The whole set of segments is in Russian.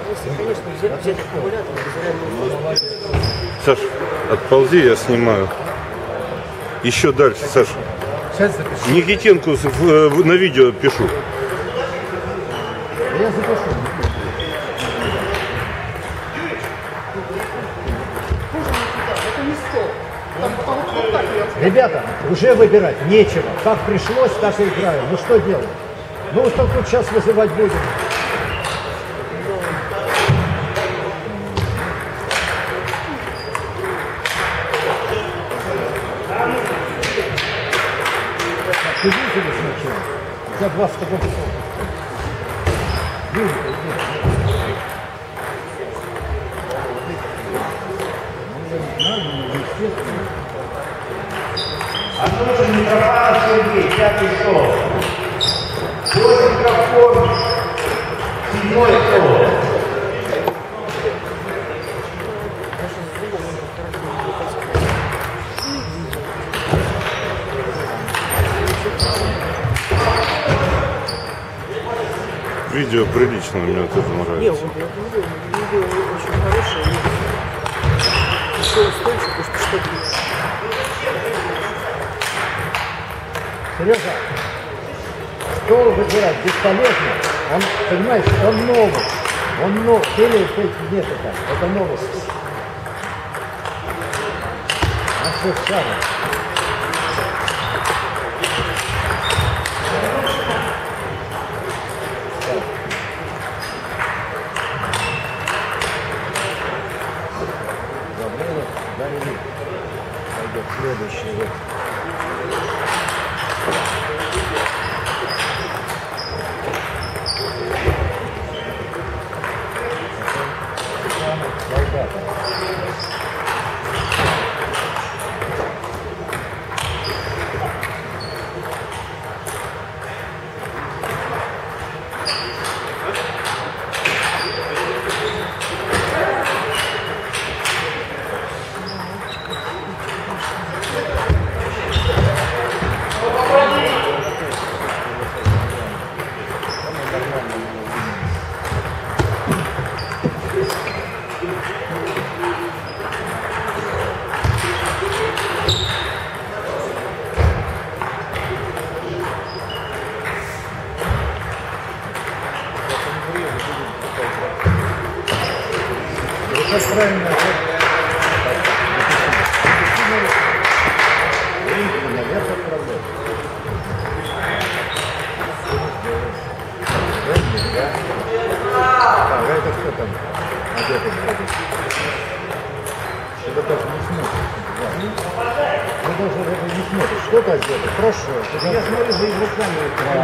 Если, конечно, взять аккумулятор без реального. Саш, отползи, я снимаю. Еще дальше, Саш. Никитенко на видео пишу. Я запишу. Ребята, уже выбирать нечего. Как пришлось, так и играем. Ну что делать? Ну что тут сейчас вызывать будем? Ты видели сначала? За 20 секунд. Нужен микрофон Сергей, пятый стол. Свой микрофон, седьмой стол. Видео прилично, мне вот это нравится. Не, видео очень хорошее. Все устойчиво, что Сережа, стол выбирать бесполезно. Он, понимаешь, он новый. Он новый. Или нет, это новость. А что самое? Пойдет следующий вот. Это правильно. Это кто там одетый будет? Это даже не смотришь. Ты даже это не смотришь. Что-то одето. Хорошо. Я смотрю за игроками.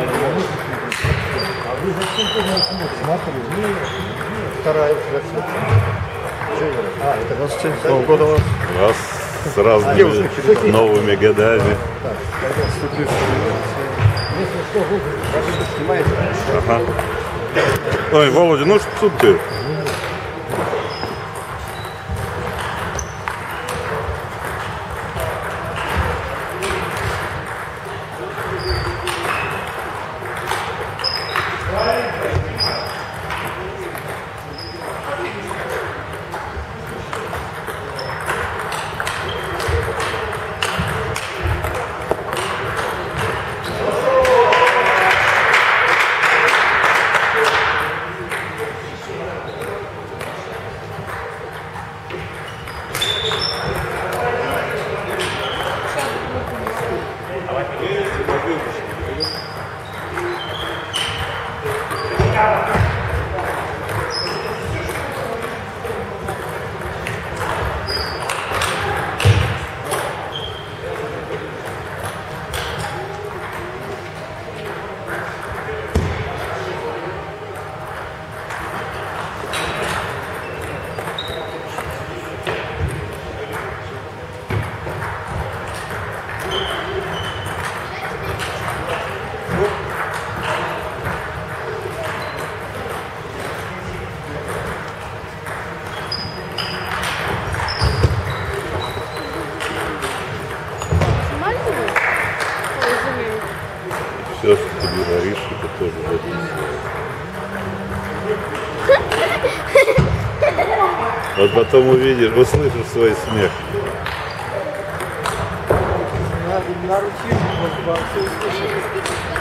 А вы зачем ты не смотрите? Смотрю. Вторая версия. А, это 27 года у вас? У вас с разными новыми годами. Если что, вы снимаете. Ага. Ой, Володя, ну что ты? Все, что ты говоришь, это тоже годится. Вот потом увидишь, услышишь свой смех. На рутину, вот, все услышали.